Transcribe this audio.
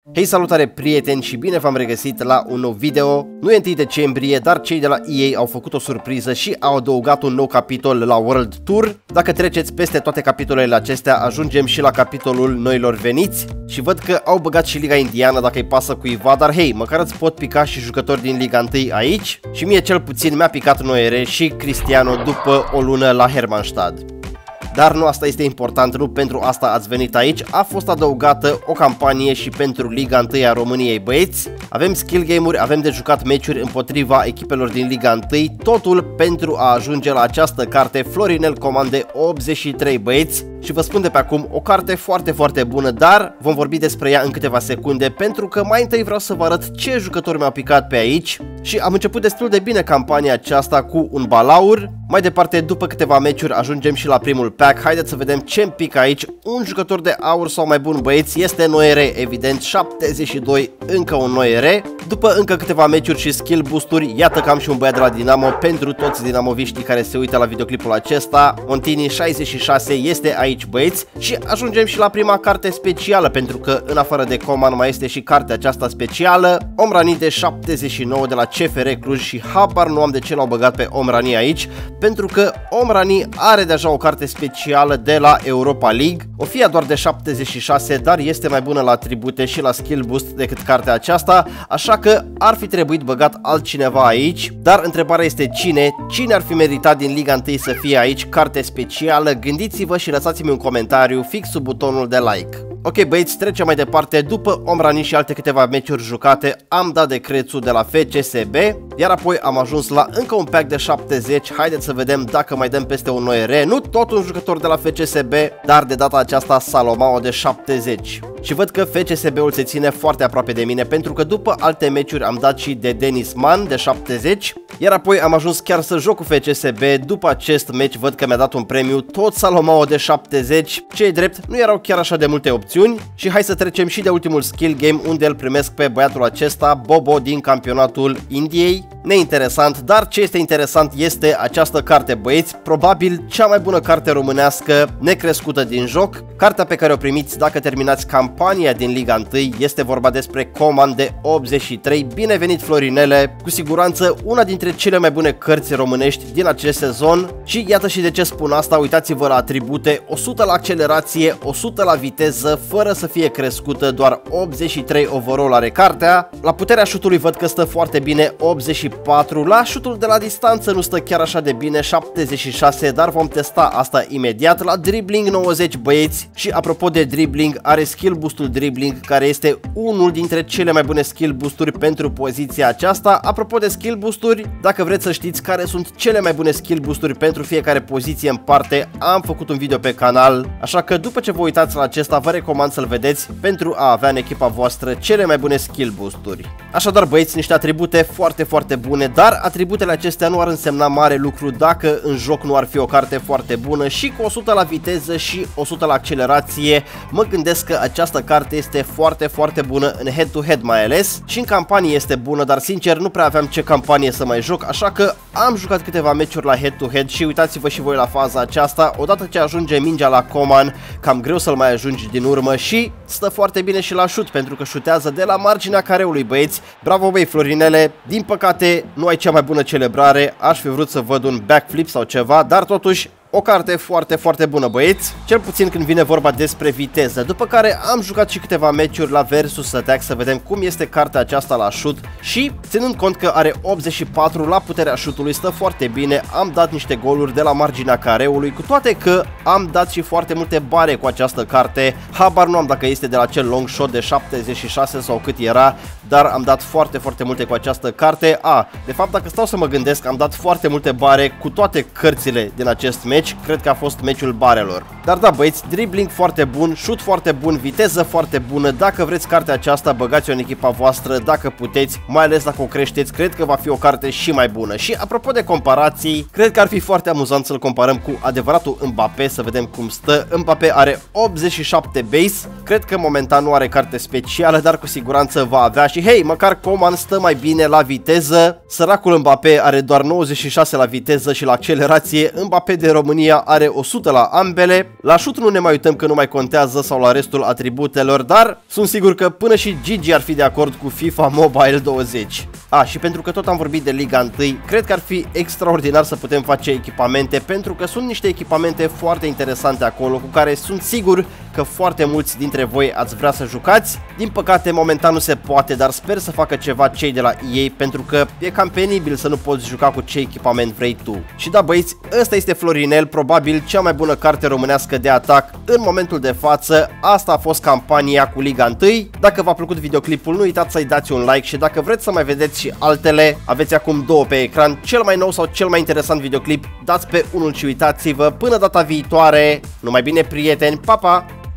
Hei, salutare prieteni și bine v-am regăsit la un nou video. Nu e 1 decembrie, dar cei de la EA au făcut o surpriză și au adăugat un nou capitol la World Tour. Dacă treceți peste toate capitolele acestea, ajungem și la capitolul noilor veniți. Și văd că au băgat și Liga Indiană dacă îi pasă cuiva, dar hei, măcar îți pot pica și jucători din Liga 1 aici. Și mie cel puțin mi-a picat Noere și Cristiano după o lună la Hermannstad. Dar nu asta este important, nu pentru asta ați venit aici. A fost adăugată o campanie și pentru Liga 1 a României, băieți. Avem skill game-uri, avem de jucat meciuri împotriva echipelor din Liga 1. Totul pentru a ajunge la această carte Florinel Comande 83, băieți. Și vă spun de pe acum, o carte foarte bună, dar vom vorbi despre ea în câteva secunde, pentru că mai întâi vreau să vă arăt ce jucători mi-au picat pe aici. Și am început destul de bine campania aceasta cu un balaur. Mai departe, după câteva meciuri, ajungem și la primul pack. Haideți să vedem ce îmi pică aici. Un jucător de aur sau mai bun, băieți, este Noere, evident, 72, încă un Noere. După încă câteva meciuri și skill boosturi, iată că am și un băiat de la Dinamo pentru toți dinamoviștii care se uită la videoclipul acesta. Montini 66 este aici, băieți, și ajungem și la prima carte specială, pentru că în afară de Coman mai este și cartea aceasta specială. Omrani de 79 de la CFR Cluj și habar nu am de ce l-au băgat pe Omrani aici, pentru că Omrani are deja o carte specială de la Europa League. O fie doar de 76, dar este mai bună la atribute și la skill boost decât cartea aceasta, așa că ar fi trebuit băgat altcineva aici. Dar întrebarea este cine ar fi meritat din Liga 1 să fie aici carte specială? Gândiți-vă și lăsați-mi un comentariu fix sub butonul de like. Ok, băieți, trecem mai departe. După Omrani și alte câteva meciuri jucate, am dat de Crețu de la FCSB, iar apoi am ajuns la încă un pack de 70. Haideți să vedem dacă mai dăm peste un Noere. Nu tot un jucător de la FCSB, dar de data aceasta Salomao de 70. Și văd că FCSB-ul se ține foarte aproape de mine, pentru că după alte meciuri am dat și de Denis Man de 70, iar apoi am ajuns chiar să joc cu FCSB. După acest meci văd că mi-a dat un premiu tot Salomao de 70. Ce-i drept, nu erau chiar așa de multe opțiuni. Și hai să trecem și de ultimul skill game, unde îl primesc pe băiatul acesta, Bobo, din campionatul Indiei. Neinteresant, dar ce este interesant este această carte, băieți, probabil cea mai bună carte românească necrescută din joc. Cartea pe care o primiți dacă terminați campania din Liga 1 este vorba despre Coman de 83. Binevenit, Florinele, cu siguranță una dintre cele mai bune cărți românești din acest sezon. Și iată și de ce spun asta, uitați-vă la atribute: 100 la accelerație, 100 la viteză, fără să fie crescută, doar 83 overall are cartea. La puterea șutului văd că stă foarte bine, 84, la șutul de la distanță nu stă chiar așa de bine, 76, dar vom testa asta imediat. La dribbling 90, băieți, și apropo de dribbling, are skill boostul dribbling, care este unul dintre cele mai bune skill boosturi pentru poziția aceasta. Apropo de skill boosturi, dacă vreți să știți care sunt cele mai bune skill boosturi pentru fiecare poziție în parte, am făcut un video pe canal, așa că după ce vă uitați la acesta, vă recomand să-l vedeți pentru a avea în echipa voastră cele mai bune skill boosturi. Așadar, băieți, niște atribute foarte bune, dar atributele acestea nu ar însemna mare lucru dacă în joc nu ar fi o carte foarte bună. Și cu 100 la viteză și 100 la accelerație, mă gândesc că această carte este foarte bună în head-to-head mai ales, și în campanie este bună, dar sincer nu prea aveam ce campanie să mai joc, așa că am jucat câteva meciuri la head-to-head și uitați-vă și voi la faza aceasta. Odată ce ajunge mingea la Coman, cam greu să-l mai ajungi din urmă, și stă foarte bine și la șut, pentru că șutează de la marginea careului, băieți. Bravo, băi, Florinele. Din păcate nu ai cea mai bună celebrare, aș fi vrut să văd un backflip sau ceva, dar totuși o carte foarte bună, băieți, cel puțin când vine vorba despre viteză. După care am jucat și câteva meciuri la versus attack să vedem cum este cartea aceasta la șut, și ținând cont că are 84 la puterea șutului, stă foarte bine. Am dat niște goluri de la marginea careului, cu toate că am dat și foarte multe bare cu această carte. Habar nu am dacă este de la cel long shot de 76 sau cât era, dar am dat foarte multe cu această carte. De fapt, dacă stau să mă gândesc, am dat foarte multe bare cu toate cărțile din acest meci. Cred că a fost meciul barelor. Dar da, băieți, dribbling foarte bun, șut foarte bun, viteză foarte bună. Dacă vreți cartea aceasta, băgați-o în echipa voastră dacă puteți, mai ales dacă o creșteți, cred că va fi o carte și mai bună. Și apropo de comparații, cred că ar fi foarte amuzant să-l comparăm cu adevăratul Mbappé, să vedem cum stă. Mbappé are 87 base, cred că momentan nu are carte specială, dar cu siguranță va avea. Și hei, măcar Coman stă mai bine la viteză. Săracul Mbappé are doar 96 la viteză și la accelerație. Mbappé de România România are 100 la ambele. La șut nu ne mai uităm că nu mai contează sau la restul atributelor, dar sunt sigur că până și Gigi ar fi de acord cu FIFA Mobile 20. Și pentru că tot am vorbit de Liga 1, cred că ar fi extraordinar să putem face echipamente, pentru că sunt niște echipamente foarte interesante acolo cu care sunt sigur că foarte mulți dintre voi ați vrea să jucați. Din păcate momentan nu se poate, dar sper să facă ceva cei de la EA, pentru că e cam penibil să nu poți juca cu ce echipament vrei tu. Și da băieți, ăsta este Florinel, probabil cea mai bună carte românească de atac în momentul de față. Asta a fost campania cu Liga 1. Dacă v-a plăcut videoclipul, nu uitați să-i dați un like și dacă vreți să mai vedeți și altele, aveți acum două pe ecran, cel mai nou sau cel mai interesant videoclip, dați pe unul și uitați-vă. Până data viitoare, numai bine prieteni, pa pa!